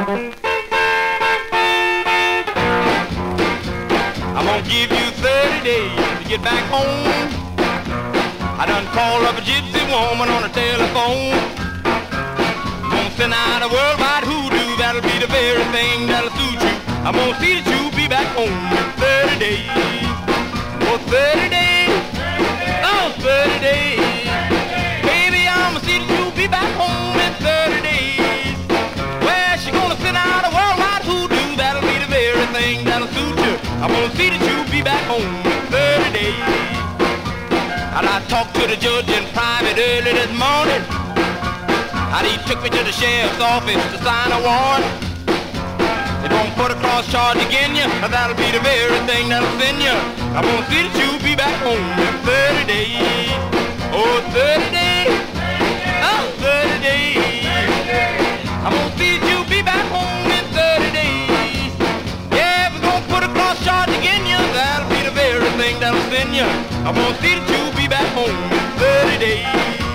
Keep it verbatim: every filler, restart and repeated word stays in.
I'm gonna give you thirty days to get back home. I done called up a gypsy woman on the telephone. I'm gonna send out a worldwide hoodoo, that'll be the very thing that'll suit you. I'm gonna see that you be back home in thirty days. Oh, thirty days. Oh, thirty days. Baby, I'm gonna see that you be back home in thirty days. Well, she gonna send out a worldwide hoodoo, that'll be the very thing that'll suit you. I'm gonna see that you be back home in thirty days. And I talked to the judge in private early this morning, and he took me to the sheriff's office to sign a warrant. They don't put a cross charge against you, that'll be the very thing that'll send you. I'm gonna see that you be back home in thirty days. Oh, thirty days. Oh, thirty days. I'm gonna see that you be back home in thirty days. Yeah, if we're gonna put a cross charge against you, that'll be the very thing that'll send you. I'm gonna see that you be back home in thirty days.